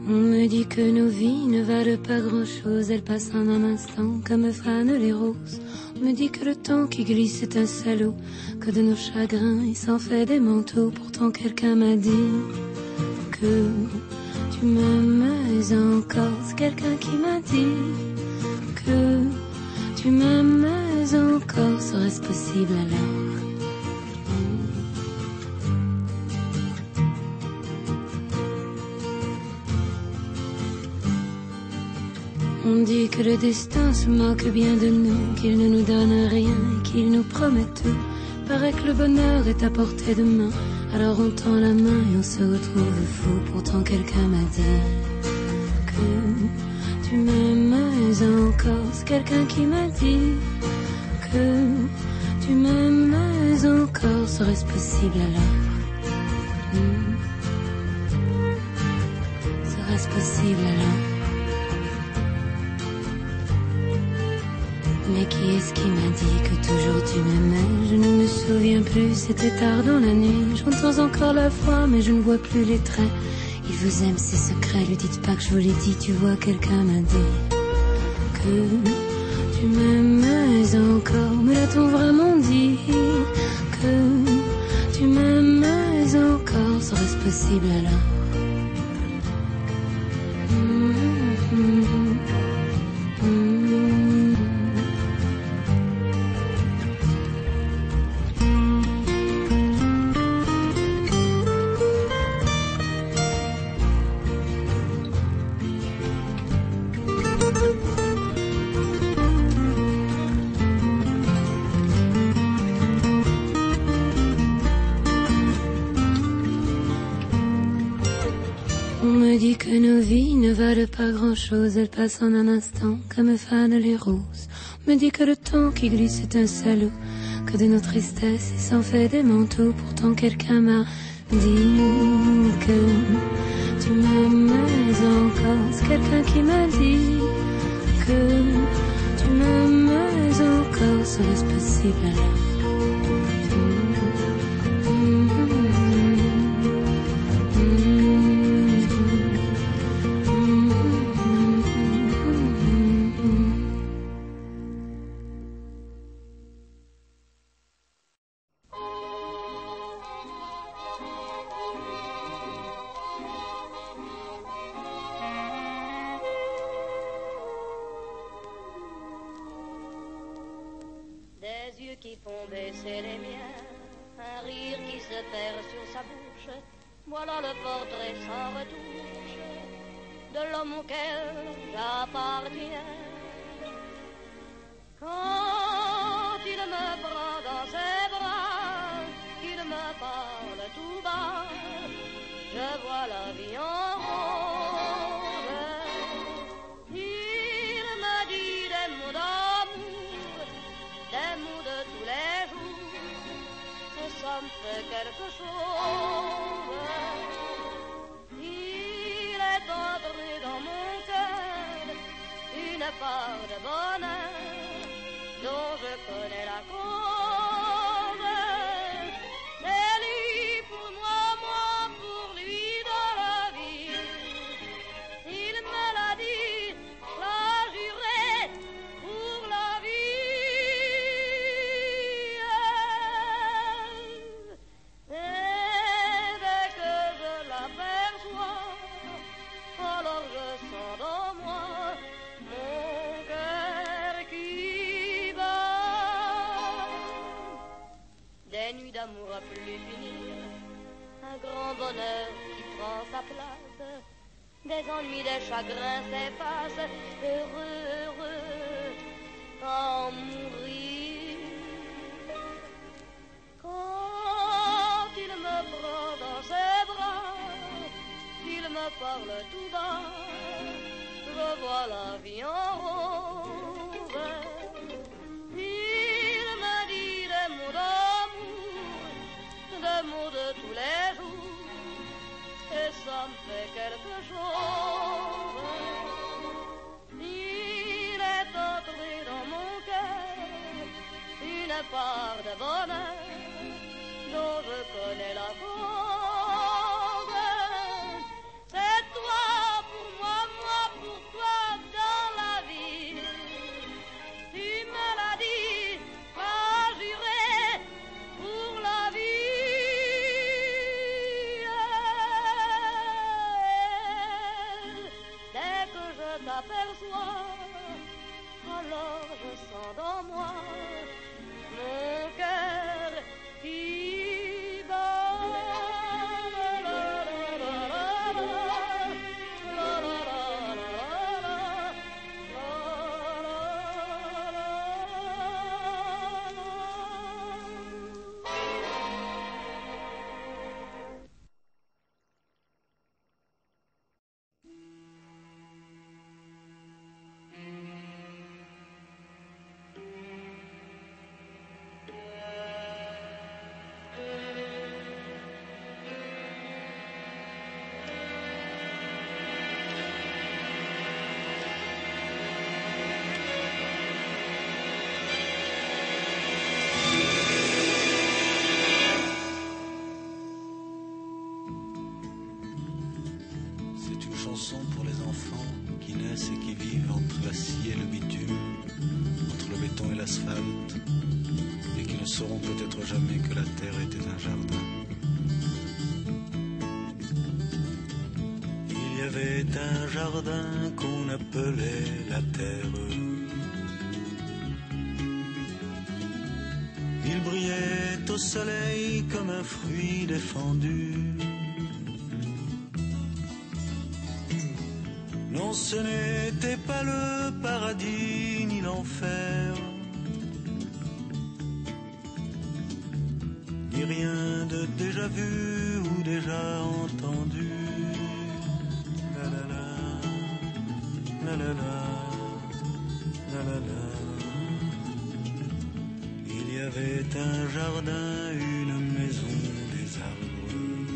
On me dit que nos vies ne valent pas grand-chose, elles passent en un instant comme fanent les roses. On me dit que le temps qui glisse est un salaud, que de nos chagrins il s'en fait des manteaux. Pourtant quelqu'un m'a dit que tu m'aimes encore. C'est quelqu'un qui m'a dit que tu m'aimes encore. Serait-ce possible alors? On dit que le destin se moque bien de nous, qu'il ne nous donne rien et qu'il nous promet tout. Paraît que le bonheur est à portée de main, alors on tend la main et on se retrouve fou. Pourtant quelqu'un m'a dit que tu m'aimes encore. C'est quelqu'un qui m'a dit que tu m'aimes encore. Serait-ce possible alors? Serait-ce possible alors? Mais qui est-ce qui m'a dit que toujours tu m'aimais? Je ne me souviens plus, c'était tard dans la nuit. J'entends encore la voix, mais je ne vois plus les traits. Il vous aime, ses secrets, lui dites pas que je vous l'ai dit. Tu vois, quelqu'un m'a dit que tu m'aimais encore. Me l'a-t-on vraiment dit que tu m'aimais encore? Serait-ce possible alors? Que nos vies ne valent pas grand-chose, elles passent en un instant comme fanent les roses. On me dit que le temps qui glisse est un salaud, que de nos tristesses il s'en fait des manteaux. Pourtant quelqu'un m'a dit que tu m'aimes encore. C'est quelqu'un qui m'a dit que tu m'aimes encore. Serait-ce possible alors? Qui font baisser les miens, un rire qui se perd sur sa bouche, voilà le portrait sans retouche de l'homme auquel j'appartiens. Quand il me prend dans ses bras, qu'il me parle tout bas, je vois la vie en rose. Il me dit des mots d'amour, des mots de tous les jours, et ça me fait quelque chose. Il est entré dans mon cœur une part de bonheur dont je connais la cause. C'est lui pour moi, moi pour lui dans la vie. Il me l'a dit, l'a juré pour la vie. Et dès que je l'aperçois, alors je sens dans moi mon cœur qui bat. Des nuits d'amour à plus finir, un grand bonheur qui prend sa place, des ennuis, des chagrins s'effacent, heureux, heureux, à en mourir. Quand il me prend dans ses bras, qu'il me parle tout bas, je vois la vie en rose. Il me dit des mots d'amour, des mots de tous les jours, et ça me fait quelque chose. Il est entré dans mon cœur une part de bonheur dont je connais la cause. C'est toi pour dans moi mon cœur qui bat. Pour les enfants qui naissent et qui vivent entre la scie et le bitume, entre le béton et l'asphalte, et qui ne sauront peut-être jamais que la terre était un jardin. Il y avait un jardin qu'on appelait la terre. Il brillait au soleil comme un fruit défendu. Non, ce n'était pas le paradis ni l'enfer, ni rien de déjà vu ou déjà entendu. La la la, la la la, la la la. Il y avait un jardin, une maison, des arbres,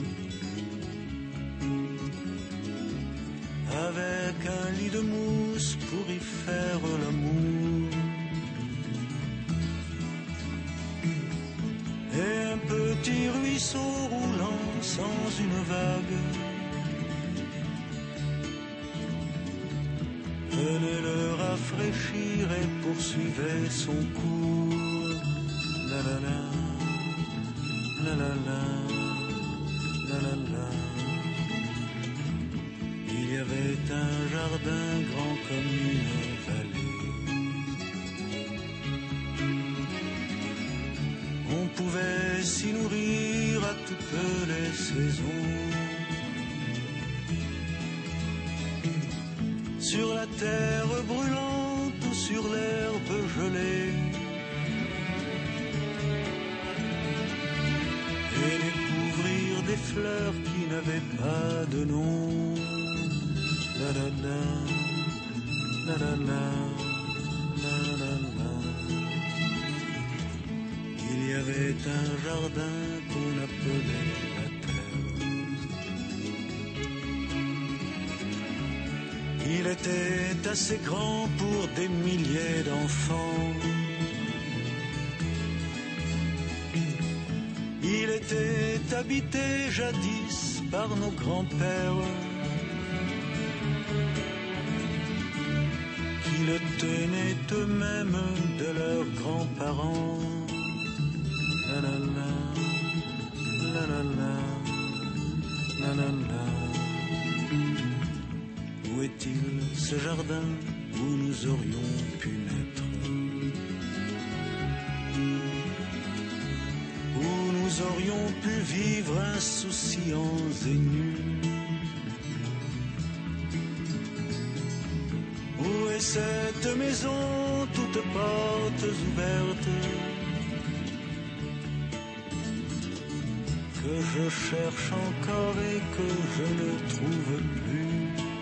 avec un lit de mousse pour y faire l'amour, et un petit ruisseau roulant sans une vague venait le rafraîchir et poursuivait son cours. La la la, la la la, la la la. Il y avait un jardin grand comme une vallée. On pouvait s'y nourrir à toutes les saisons. Sur la terre brûlante ou sur l'herbe gelée, et découvrir des fleurs qui n'avaient pas de nom. La la la, la la la, la la la. Il y avait un jardin qu'on appelait la terre. Il était assez grand pour des milliers d'enfants. Il était habité jadis par nos grands-pères, qui le tenaient eux-mêmes de leurs grands-parents. La la la, la la la, la la la. Où est-il ce jardin où nous aurions pu naître, où nous aurions pu vivre insouciants et nus? Où est cette maison, toutes portes ouvertes, que je cherche encore et que je ne trouve plus?